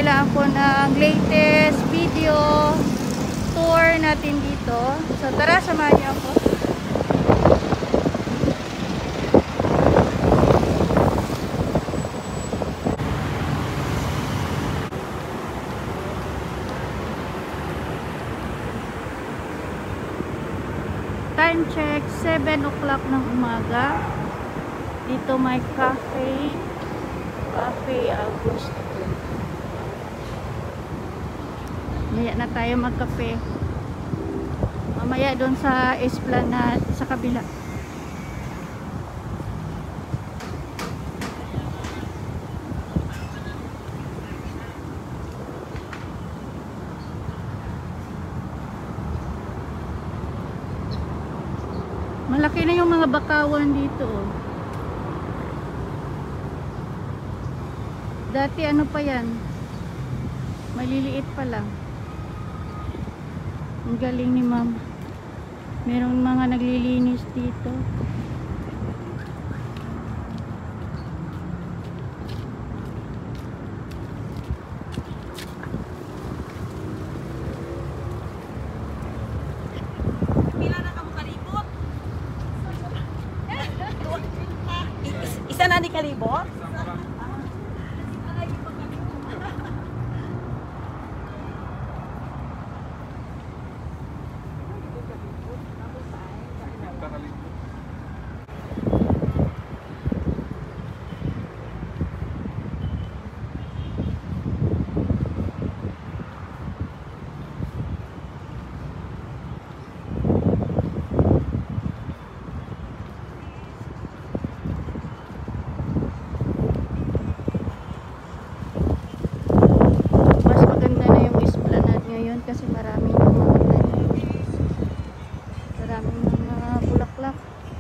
lang po ng latest video tour natin dito. So tara, samahan niyo ako. Time check, 7 o'clock ng umaga. Dito may Cafe Augusto. Maya na tayo magkape. Mamaya doon sa Esplanade sa kabila. Malaki na yung mga bakawan dito. Dati ano pa yan? Maliliit pa lang. Ang galing ni ma'am. Merong mga naglilinis dito. Isa na ni kalibot? Kasi maraming mga bulaklak.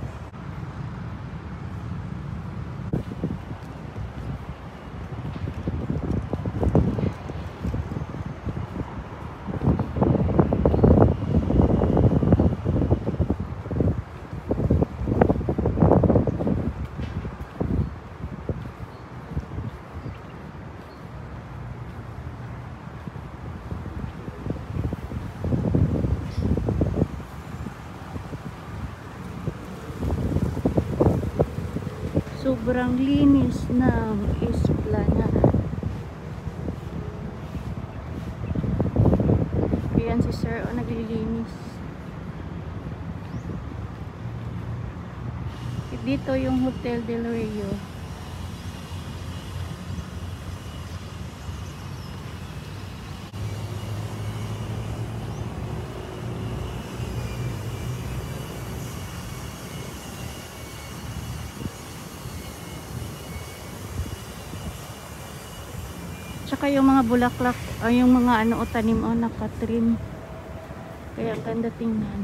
Sobrang linis ng Esplanade. Ayan si Sir o naglilinis. Dito yung Hotel Del Rio. Tsaka yung mga bulaklak o yung mga ano o tanim o nakatrim. Kaya ang ganda tingnan.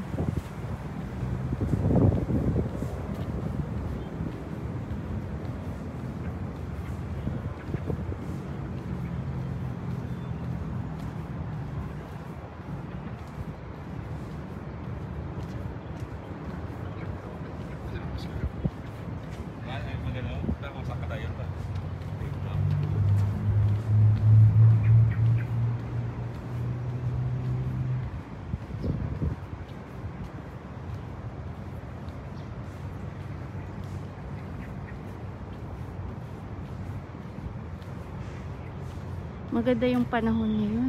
Maganda yung panahon ngayon.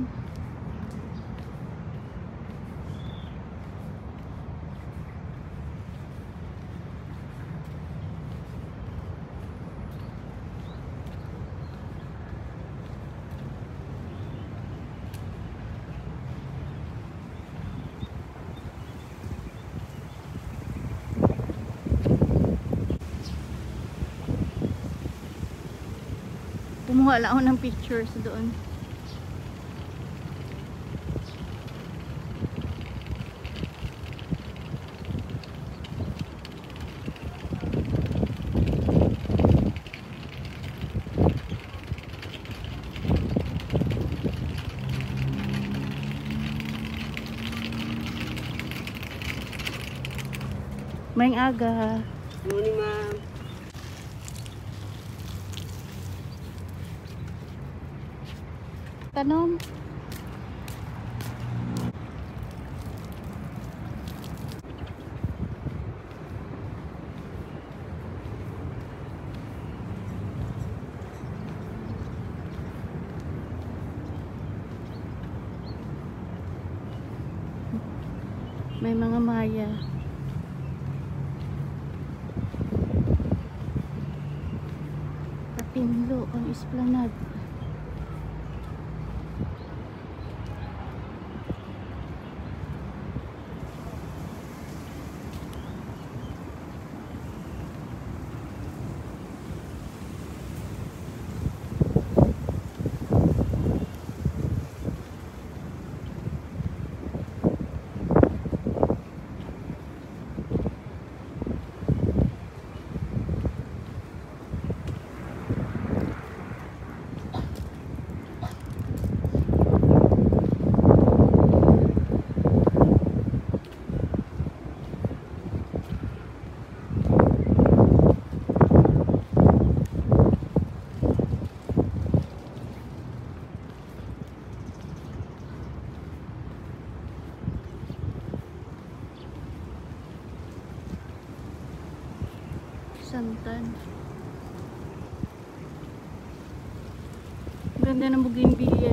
Kumuha lang ako ng pictures doon. Maing aga. Morning, ma'am. magtanom. May mga maya. Patimlo ang esplanade. Santan. Ganda ng bougainvillea.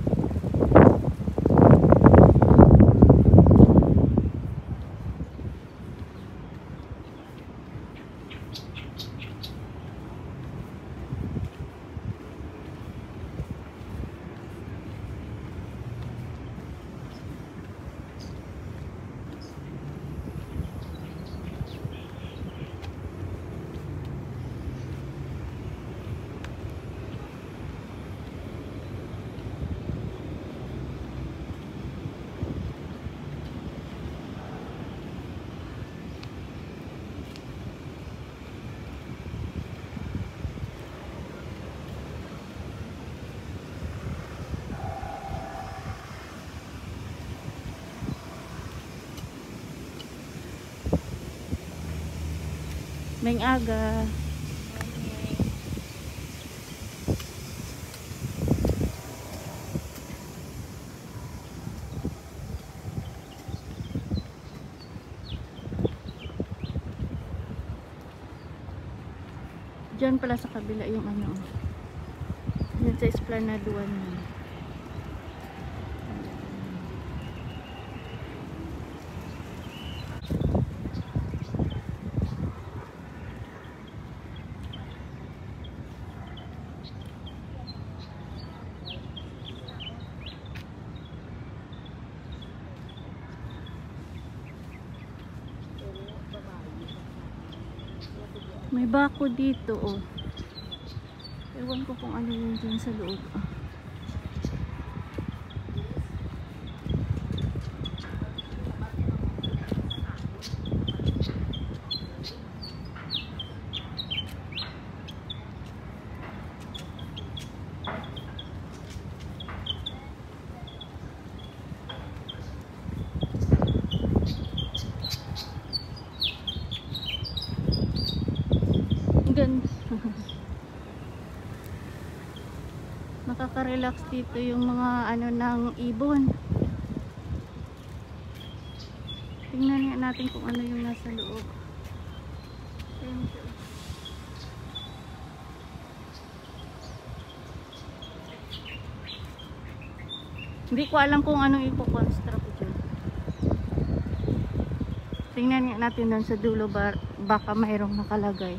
May aga. Diyan pala sa kabila yung ano. Yan sa Esplanade 1. May bako dito, oh. Ewan ko kung ano yun dyan sa loob. Ganda. Makaka-relax dito yung mga ano ng ibon. Tingnan nga natin kung ano yung nasa loob. Hindi ko alam kung anong ipo-construct dyan. Tingnan nga natin doon sa dulo, baka mayroong nakalagay.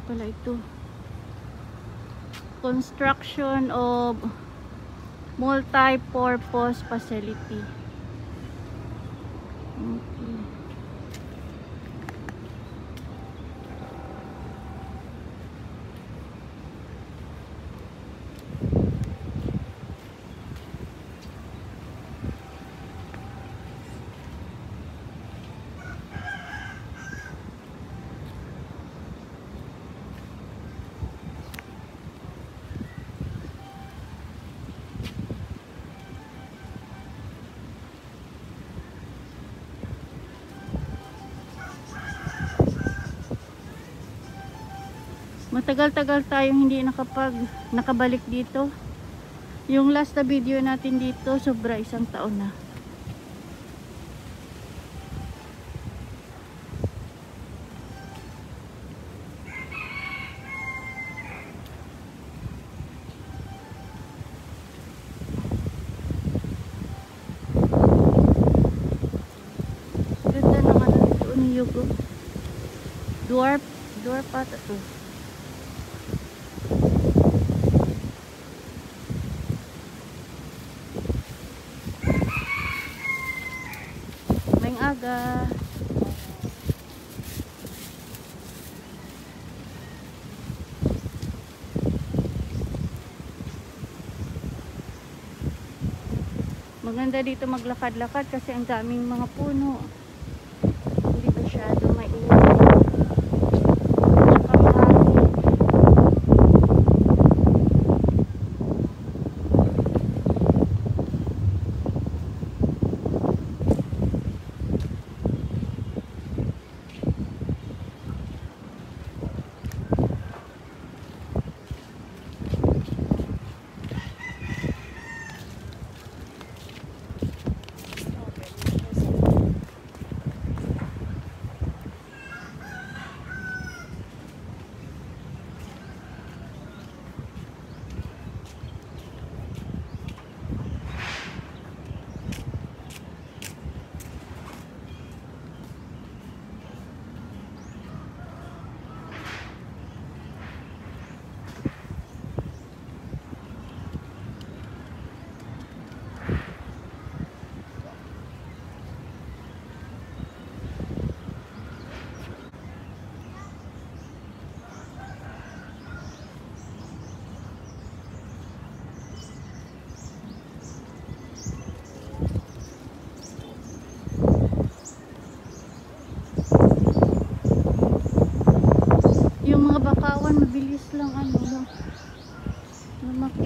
pala ito? Construction of multi-purpose facility. Okay. Matagal-tagal tayong hindi nakabalik dito. Yung last na video natin dito, sobra 1 taon na. Ganda naman ito ni Yugo. Dwarf ata to. Aga. Maganda dito maglakad-lakad kasi ang daming mga puno. Hindi masyado mainit. Mabilis lang lumaki.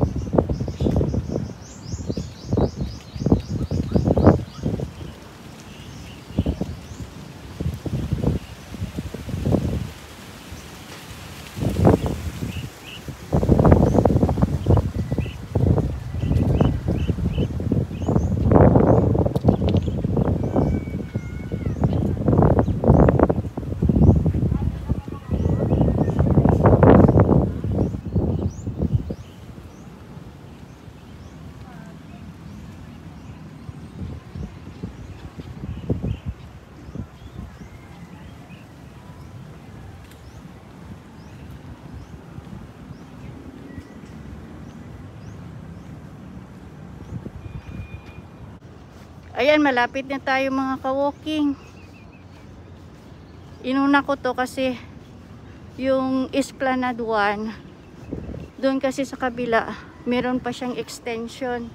Ayan, malapit na tayo mga ka-walking. Inuna ko to kasi yung Esplanade 1, doon kasi sa kabila, meron pa siyang extension.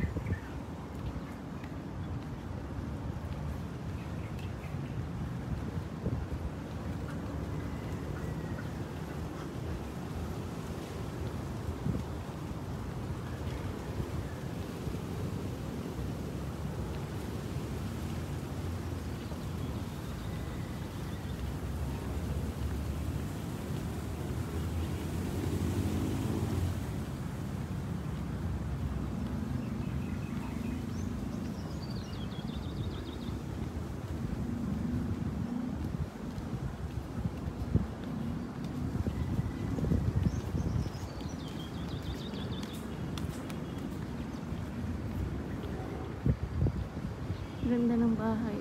Ganda ng bahay.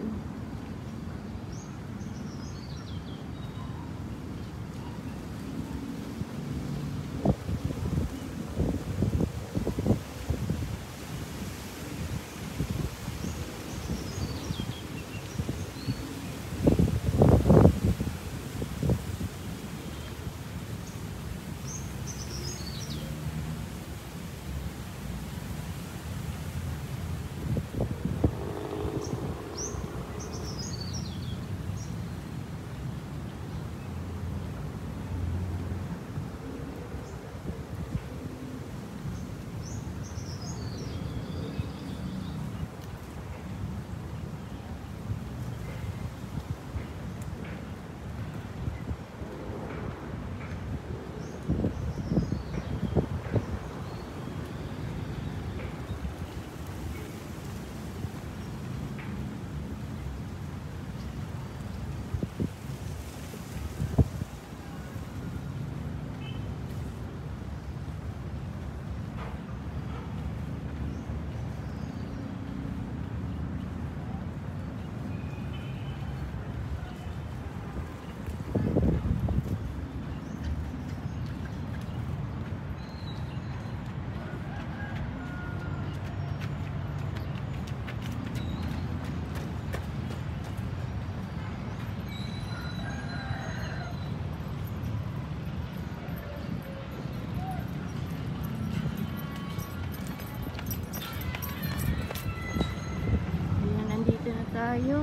tayo.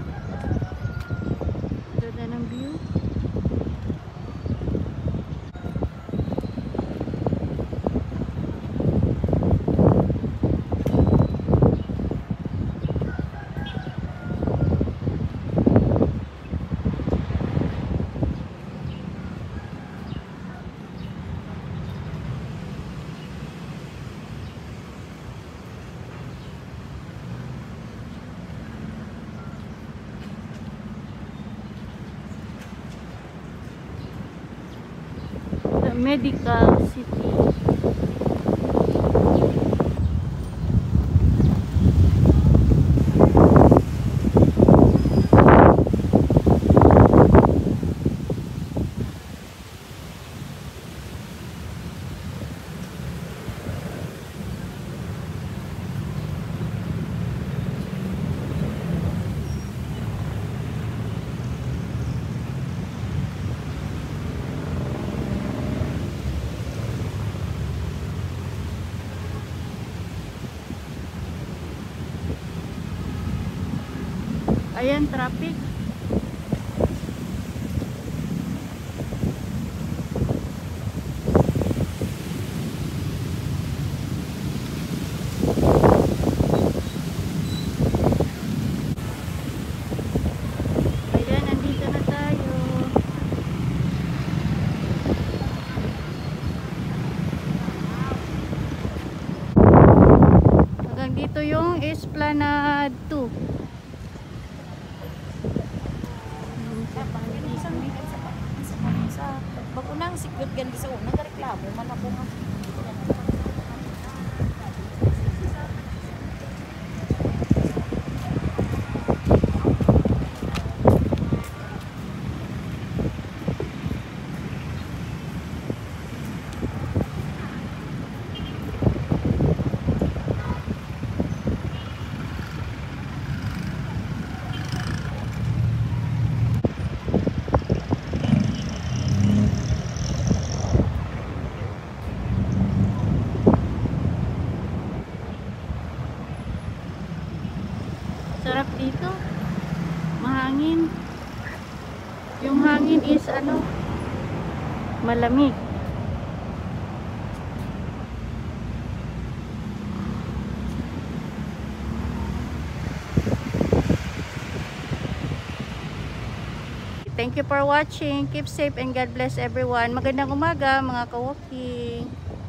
Ganda ng view. The Medical City. Ayan, traffic. Ayan, nandito na tayo. Hanggang dito yung Esplanade 2. Sa bagunang sikot gan sa unang reklamo man ako nga. Sarap dito. Mahangin. Yung hangin is ano, malamig. Thank you for watching. Keep safe and God bless everyone. Magandang umaga mga ka-walking.